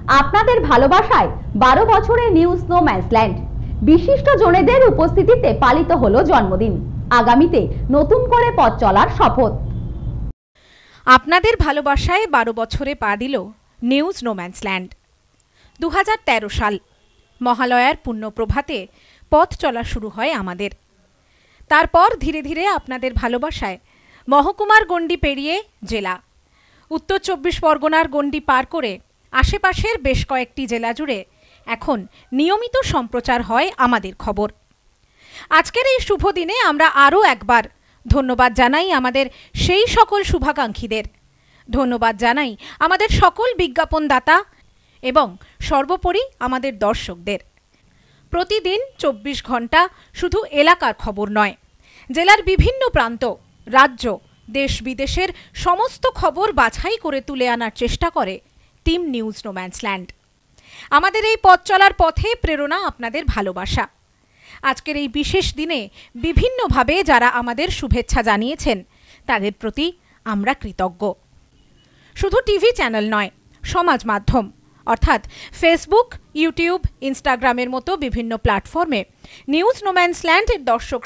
আপনাদের ভালোবাসায় 12 বছরের নিউজ নোম্যান্সল্যান্ড বিশিষ্ট জনেদের উপস্থিতিতে পালিত হলো জন্মদিন। আগামীতে নতুন করে পথ চলার শপথ। আপনাদের ভালোবাসায় 12 বছরে পা দিল নিউজ নোম্যান্সল্যান্ড। 2013 সাল মহালয়ার পুণ্যপ্রভাতে পথ চলা শুরু হয় আমাদের। তারপর ধীরে ধীরে আপনাদের ভালোবাসায় মহকুমার গণ্ডি পেরিয়ে জেলা, উত্তর 24 পরগনার গণ্ডি পার করে আশেপাশের বেশ কয়েকটি জেলা জুড়ে এখন নিয়মিত সম্প্রচার হয় আমাদের খবর। আজকের এই শুভ দিনে আমরা আরও একবার ধন্যবাদ জানাই আমাদের সেই সকল শুভাকাঙ্ক্ষীদের, ধন্যবাদ জানাই আমাদের সকল বিজ্ঞাপনদাতা এবং সর্বোপরি আমাদের দর্শকদের। প্রতিদিন 24 ঘন্টা শুধু এলাকার খবর নয়, জেলার বিভিন্ন প্রান্ত, রাজ্য, দেশ বিদেশের সমস্ত খবর বাছাই করে তুলে আনার চেষ্টা করে টিম নিউজ নোম্যান্সল্যান্ড। আমাদের এই পথ চলার পথে প্রেরণা আপনাদের ভালোবাসা। আজকের এই বিশেষ দিনে বিভিন্নভাবে যারা আমাদের শুভেচ্ছা জানিয়েছেন তাদের প্রতি আমরা কৃতজ্ঞ। শুধু টিভি চ্যানেল নয়, সমাজ মাধ্যম অর্থাৎ ফেসবুক, ইউটিউব, ইনস্টাগ্রামের মতো বিভিন্ন প্ল্যাটফর্মে নিউজ নোম্যান্সল্যান্ডের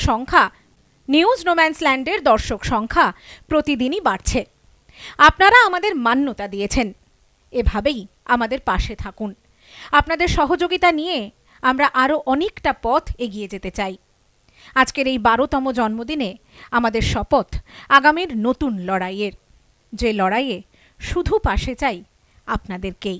দর্শক সংখ্যা প্রতিদিনই বাড়ছে। আপনারা আমাদের মান্যতা দিয়েছেন, এভাবেই আমাদের পাশে থাকুন। আপনাদের সহযোগিতা নিয়ে আমরা আরও অনেকটা পথ এগিয়ে যেতে চাই। আজকের এই 12তম জন্মদিনে আমাদের শপথ আগামীর নতুন লড়াইয়ের, যে লড়াইয়ে শুধু পাশে চাই আপনাদেরকেই।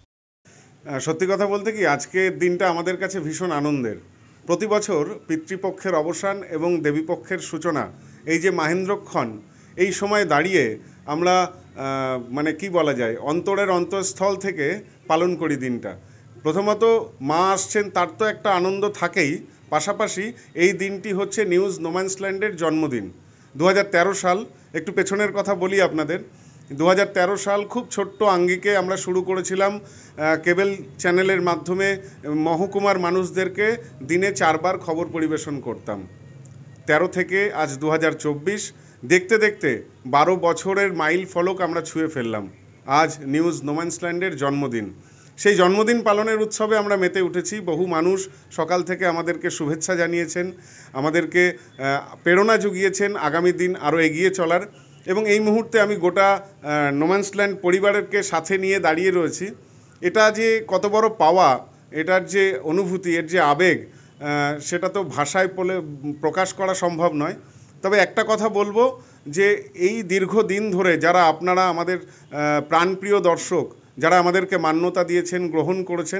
সত্যি কথা বলতে কি, আজকের দিনটা আমাদের কাছে ভীষণ আনন্দের। প্রতি বছর পিতৃপক্ষের অবসান এবং দেবীপক্ষের সূচনা, এই যে মাহেন্দ্রক্ষণ, এই সময় দাঁড়িয়ে আমরা মানে কি বলা যায়, অন্তরের অন্তঃস্থল থেকে পালন করি দিনটা। প্রথমত মা আসছেন, তার তো একটা আনন্দ থাকেই, পাশাপাশি এই দিনটি হচ্ছে নিউজ নোম্যান্সল্যান্ডের জন্মদিন। 2013 সাল, একটু পেছনের কথা বলি আপনাদের। 2013 সাল খুব ছোট্ট আঙ্গিকে আমরা শুরু করেছিলাম কেবল চ্যানেলের মাধ্যমে মহকুমার মানুষদেরকে দিনে 4 বার খবর পরিবেশন করতাম। 13 থেকে আজ 2024, দেখতে দেখতে 12 বছরের মাইল ফলক আমরা ছুঁয়ে ফেললাম। আজ নিউজ নোম্যান্সল্যান্ডের জন্মদিন। সেই জন্মদিন পালনের উৎসবে আমরা মেতে উঠেছি। বহু মানুষ সকাল থেকে আমাদেরকে শুভেচ্ছা জানিয়েছেন, আমাদেরকে প্রেরণা জুগিয়েছেন আগামী দিন আরও এগিয়ে চলার। এবং এই মুহূর্তে আমি গোটা নোম্যান্সল্যান্ড পরিবারকে সাথে নিয়ে দাঁড়িয়ে রয়েছি। এটা যে কত বড় পাওয়া, এটার যে অনুভূতি, এর যে আবেগ, সেটা তো ভাষায় প্রকাশ করা সম্ভব নয়। তবে একটা কথা বলবো যে এই দীর্ঘদিন ধরে যারা আপনারা আমাদের প্রাণপ্রিয় দর্শক, যারা আমাদেরকে মান্যতা দিয়েছেন, গ্রহণ করেছেন,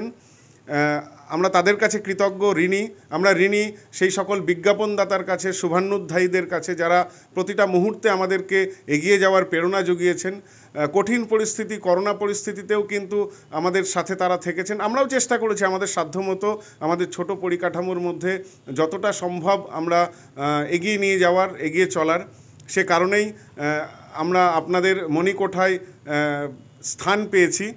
আমরা তাদের কাছে কৃতজ্ঞ, ঋণী। আমরা ঋণী সেই সকল বিজ্ঞাপনদাতার কাছে, শুভান্যুধ্যায়ীদের কাছে, যারা প্রতিটা মুহূর্তে আমাদেরকে এগিয়ে যাওয়ার প্রেরণা জুগিয়েছেন। কঠিন পরিস্থিতি, করোনা পরিস্থিতিতেও কিন্তু আমাদের সাথে তারা থেকেছেন। আমরাও চেষ্টা করেছি আমাদের সাধ্যমতো, আমাদের ছোট পরিকাঠামোর মধ্যে যতটা সম্ভব আমরা এগিয়ে নিয়ে যাওয়ার, এগিয়ে চলার। সে কারণেই আমরা আপনাদের মণিকোঠায় স্থান পেয়েছি।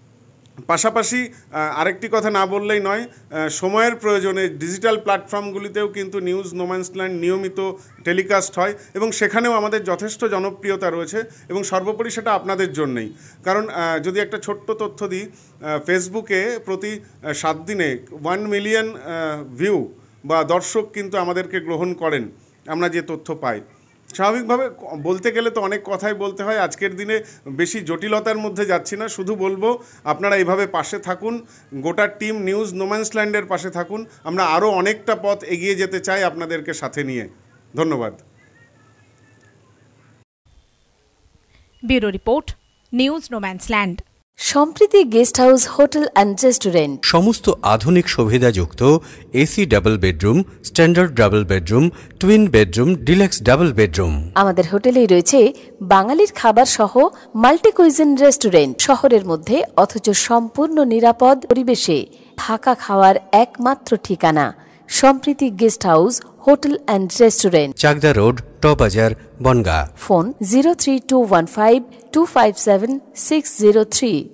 পাশাপাশি আরেকটি কথা না বললেই নয়, সময়ের প্রয়োজনে ডিজিটাল প্ল্যাটফর্মগুলিতেও কিন্তু নিউজ নোম্যান্সল্যান্ড নিয়মিত টেলিকাস্ট হয় এবং সেখানেও আমাদের যথেষ্ট জনপ্রিয়তা রয়েছে এবং সর্বোপরি সেটা আপনাদের জন্যেই। কারণ যদি একটা ছোট্ট তথ্য দিই, ফেসবুকে প্রতি 7 দিনে 1 মিলিয়ন ভিউ বা দর্শক কিন্তু আমাদেরকে গ্রহণ করেন, আমরা যে তথ্য পাই। স্বাভাবিকভাবে বলতে গেলে তো অনেক কথাই বলতে হয়, আজকের দিনে বেশি জটিলতার মধ্যে যাচ্ছি না। শুধু বলবো আপনারা এইভাবে পাশে থাকুন, গোটা টিম নিউজ নোম্যান্সল্যান্ডের পাশে থাকুন। আমরা আরও অনেকটা পথ এগিয়ে যেতে চাই আপনাদেরকে সাথে নিয়ে। ধন্যবাদ। Bureau report, news no man's land. Sampriti guest house hotel and restaurant, সমস্ত আধুনিক সুবিধাযুক্ত AC double bedroom, standard double bedroom, twin bedroom, deluxe double bedroom. আমাদের হোটেলেই রয়েছে বাঙালির খাবার সহ মাল্টি কুইজিন রেস্টুরেন্ট। শহরের মধ্যে অথচ সম্পূর্ণ নিরাপদ পরিবেশে থাকা খাওয়ার একমাত্র ঠিকানা Sampriti guest house hotel and restaurant, Chakdah road, টবাজার, বনগাঁ। ফোন 03215257603।